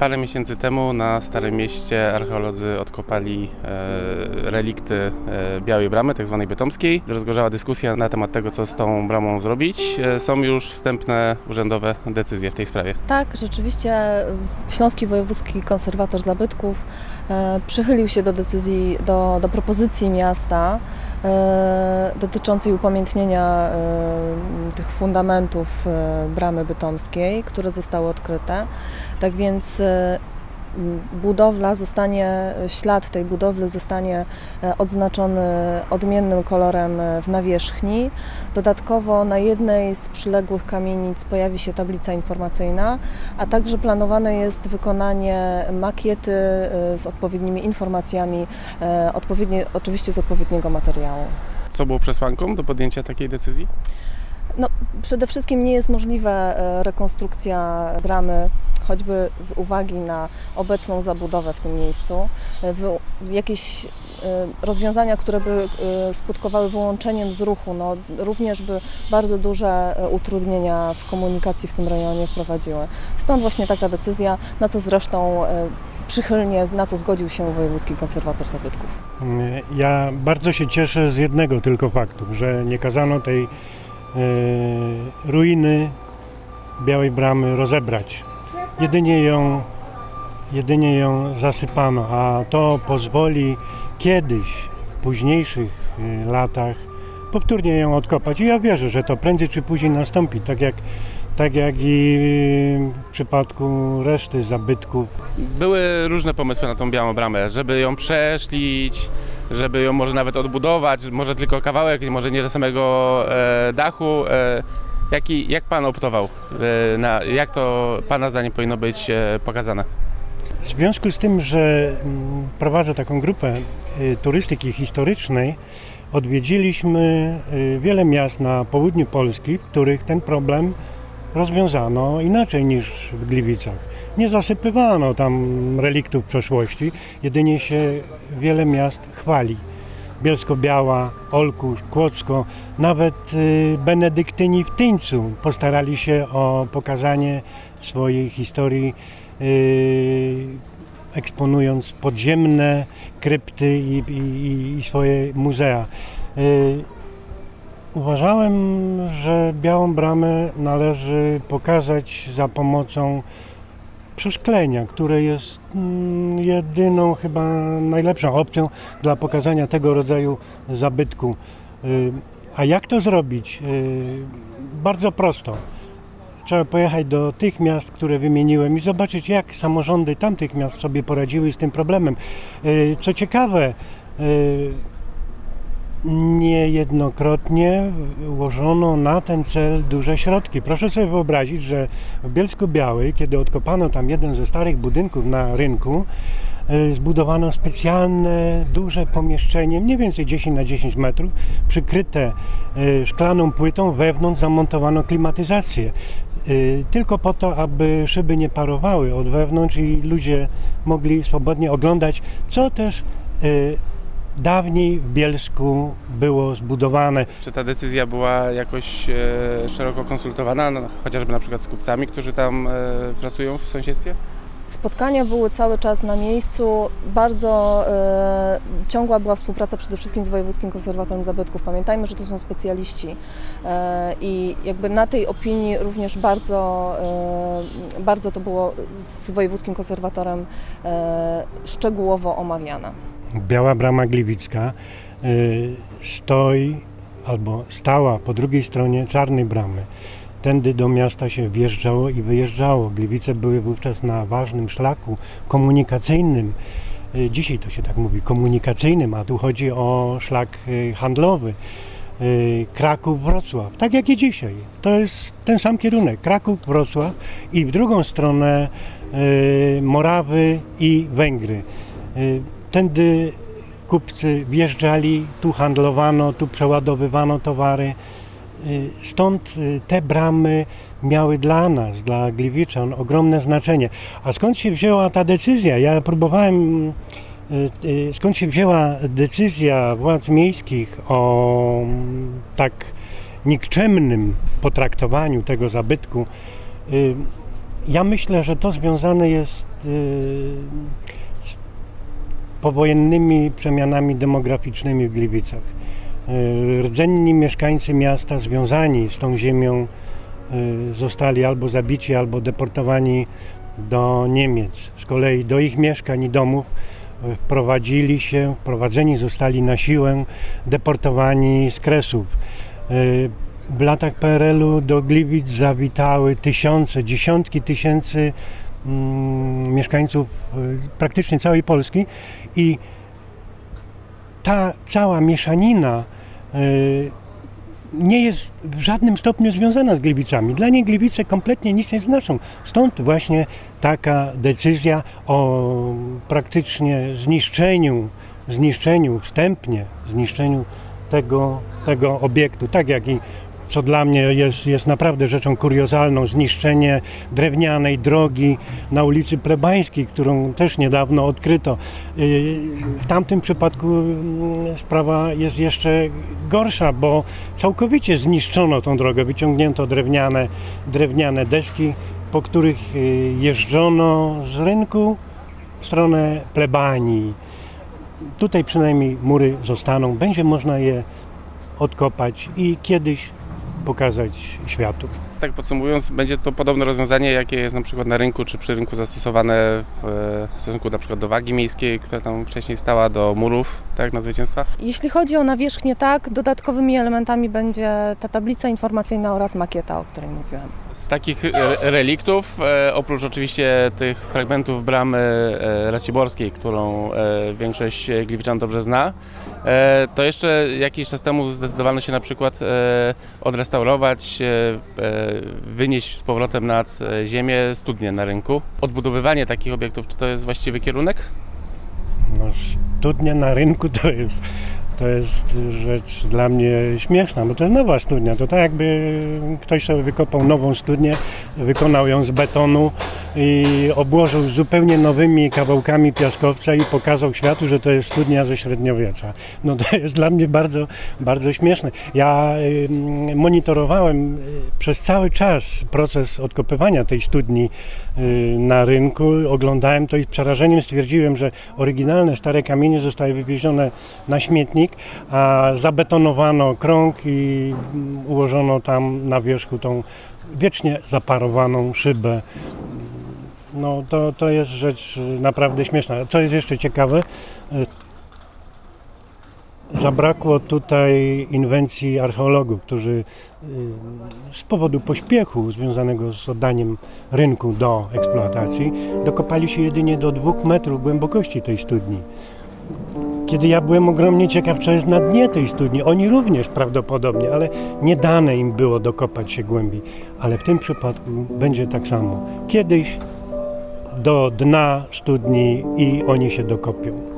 Parę miesięcy temu na Starym Mieście archeolodzy odkopali relikty Białej Bramy, tak zwanej bytomskiej. Rozgorzała dyskusja na temat tego, co z tą bramą zrobić. Są już wstępne urzędowe decyzje w tej sprawie. Tak, rzeczywiście Śląski Wojewódzki Konserwator Zabytków przychylił się do decyzji, do propozycji miasta dotyczącej upamiętnienia tych fundamentów bramy bytomskiej, które zostały odkryte. Tak więc ślad tej budowli zostanie odznaczony odmiennym kolorem w nawierzchni. Dodatkowo na jednej z przyległych kamienic pojawi się tablica informacyjna, a także planowane jest wykonanie makiety z odpowiednimi informacjami, oczywiście z odpowiedniego materiału. Co było przesłanką do podjęcia takiej decyzji? No, przede wszystkim nie jest możliwa rekonstrukcja bramy, choćby z uwagi na obecną zabudowę w tym miejscu. Jakieś rozwiązania, które by skutkowały wyłączeniem z ruchu, no, również by bardzo duże utrudnienia w komunikacji w tym rejonie wprowadziły. Stąd właśnie taka decyzja, na co zresztą na co zgodził się Wojewódzki Konserwator Zabytków. Ja bardzo się cieszę z jednego tylko faktu, że nie kazano tej ruiny Białej Bramy rozebrać. Jedynie ją zasypano, a to pozwoli kiedyś, w późniejszych latach, powtórnie ją odkopać. I ja wierzę, że to prędzej czy później nastąpi, tak jak i w przypadku reszty zabytków. Były różne pomysły na tą Białą Bramę, żeby ją przeszlić, żeby ją może nawet odbudować, może tylko kawałek, może nie do samego dachu. Jak Pan optował? Jak to Pana zdaniem powinno być pokazane? W związku z tym, że prowadzę taką grupę turystyki historycznej, odwiedziliśmy wiele miast na południu Polski, w których ten problem rozwiązano inaczej niż w Gliwicach. Nie zasypywano tam reliktów przeszłości, jedynie się wiele miast chwali. Bielsko-Biała, Olkusz, Kłodzko, nawet benedyktyni w Tyńcu postarali się o pokazanie swojej historii, eksponując podziemne krypty i swoje muzea. Uważałem, że Białą Bramę należy pokazać za pomocą przeszklenia, które jest jedyną, chyba najlepszą opcją dla pokazania tego rodzaju zabytku. A jak to zrobić? Bardzo prosto. Trzeba pojechać do tych miast, które wymieniłem i zobaczyć, jak samorządy tamtych miast sobie poradziły z tym problemem. Co ciekawe, niejednokrotnie ułożono na ten cel duże środki. Proszę sobie wyobrazić, że w Bielsku-Białej, kiedy odkopano tam jeden ze starych budynków na rynku, zbudowano specjalne, duże pomieszczenie, mniej więcej 10 na 10 metrów, przykryte szklaną płytą, wewnątrz zamontowano klimatyzację. Tylko po to, aby szyby nie parowały od wewnątrz i ludzie mogli swobodnie oglądać, co też dawniej w Bielsku było zbudowane. Czy ta decyzja była jakoś szeroko konsultowana, chociażby na przykład z kupcami, którzy tam pracują w sąsiedztwie? Spotkania były cały czas na miejscu, bardzo ciągła była współpraca przede wszystkim z Wojewódzkim Konserwatorem Zabytków. Pamiętajmy, że to są specjaliści i jakby na tej opinii również bardzo to było z Wojewódzkim Konserwatorem szczegółowo omawiane. Biała Brama Gliwicka stoi albo stała po drugiej stronie Czarnej Bramy. Tędy do miasta się wjeżdżało i wyjeżdżało. Gliwice były wówczas na ważnym szlaku komunikacyjnym. Dzisiaj to się tak mówi, komunikacyjnym, a tu chodzi o szlak handlowy. Kraków-Wrocław, tak jak i dzisiaj. To jest ten sam kierunek, Kraków-Wrocław i w drugą stronę Morawy i Węgry. Tędy kupcy wjeżdżali, tu handlowano, tu przeładowywano towary. Stąd te bramy miały dla nas, dla Gliwiczan, ogromne znaczenie. A skąd się wzięła ta decyzja? Ja próbowałem, skąd się wzięła decyzja władz miejskich o tak nikczemnym potraktowaniu tego zabytku. Ja myślę, że to związane jest z powojennymi przemianami demograficznymi w Gliwicach. Rdzenni mieszkańcy miasta związani z tą ziemią zostali albo zabici, albo deportowani do Niemiec. Z kolei do ich mieszkań i domów wprowadzeni zostali na siłę, deportowani z Kresów. W latach PRL-u do Gliwic zawitały tysiące, dziesiątki tysięcy mieszkańców praktycznie całej Polski i ta cała mieszanina nie jest w żadnym stopniu związana z Gliwicami. Dla niej Gliwice kompletnie nic nie znaczą. Stąd właśnie taka decyzja o praktycznie wstępnie zniszczeniu tego obiektu. Tak jak i co dla mnie jest naprawdę rzeczą kuriozalną, zniszczenie drewnianej drogi na ulicy Plebańskiej, którą też niedawno odkryto. W tamtym przypadku sprawa jest jeszcze gorsza, bo całkowicie zniszczono tą drogę, wyciągnięto drewniane deski, po których jeżdżono z rynku w stronę Plebanii. Tutaj przynajmniej mury zostaną, będzie można je odkopać i kiedyś pokazać światu. Tak podsumowując, będzie to podobne rozwiązanie, jakie jest na przykład na rynku czy przy rynku zastosowane w stosunku na przykład do wagi miejskiej, która tam wcześniej stała, do murów, tak, na Zwycięstwa? Jeśli chodzi o nawierzchnię, tak, dodatkowymi elementami będzie ta tablica informacyjna oraz makieta, o której mówiłem. Z takich reliktów, oprócz oczywiście tych fragmentów bramy raciborskiej, którą większość gliwiczan dobrze zna, to jeszcze jakiś czas temu zdecydowano się na przykład odrestaurować, wynieść z powrotem nad ziemię studnię na rynku. Odbudowywanie takich obiektów, czy to jest właściwy kierunek? No, studnia na rynku to jest rzecz dla mnie śmieszna, bo to jest nowa studnia. To tak jakby ktoś sobie wykopał nową studnię, wykonał ją z betonu i obłożył zupełnie nowymi kawałkami piaskowca i pokazał światu, że to jest studnia ze średniowiecza. No to jest dla mnie bardzo, bardzo śmieszne. Ja monitorowałem przez cały czas proces odkopywania tej studni na rynku. Oglądałem to i z przerażeniem stwierdziłem, że oryginalne stare kamienie zostały wywiezione na śmietnik, a zabetonowano krąg i ułożono tam na wierzchu tą wiecznie zaparowaną szybę. No to jest rzecz naprawdę śmieszna. Co jest jeszcze ciekawe, zabrakło tutaj inwencji archeologów, którzy z powodu pośpiechu związanego z oddaniem rynku do eksploatacji dokopali się jedynie do 2 metrów głębokości tej studni. Kiedy ja byłem ogromnie ciekaw, co jest na dnie tej studni, oni również prawdopodobnie, ale nie dane im było dokopać się głębiej. Ale w tym przypadku będzie tak samo. Kiedyś do dna studni i oni się dokopią.